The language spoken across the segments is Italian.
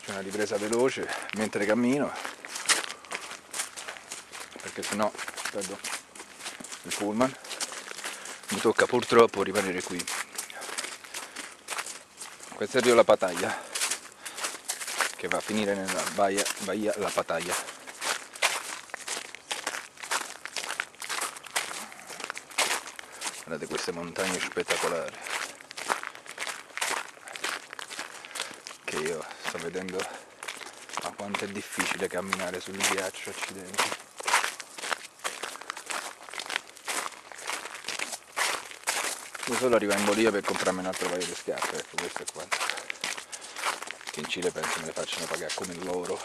C'è una ripresa veloce mentre cammino, perché sennò perdo il pullman. Mi tocca purtroppo rimanere qui. Questa è Rio La Pataglia, che va a finire nella Bahia La Pataglia. Guardate queste montagne spettacolari, che io sto vedendo ma quanto è difficile camminare sul ghiaccio, accidenti. Io solo arrivo in Bolivia per comprarmi un altro paio di scarpe, ecco, questo è quanto. Che in Cile penso me le facciano pagare come loro.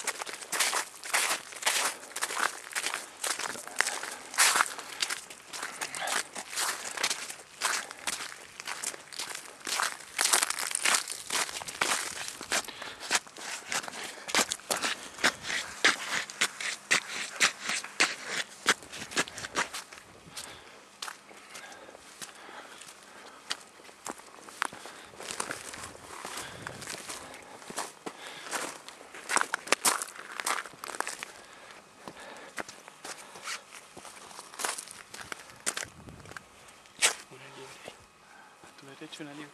Una liebre.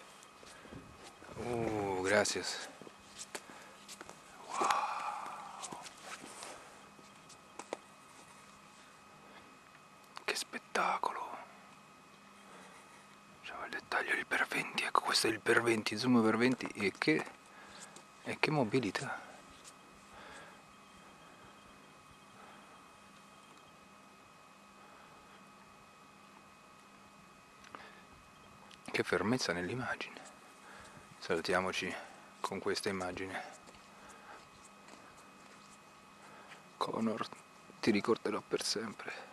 Gracias. Wow. Che spettacolo. C'è il dettaglio del per 20, ecco questo è il per 20, zoom per 20 e che mobilità. Che fermezza nell'immagine. Salutiamoci con questa immagine. Connor, ti ricorderò per sempre.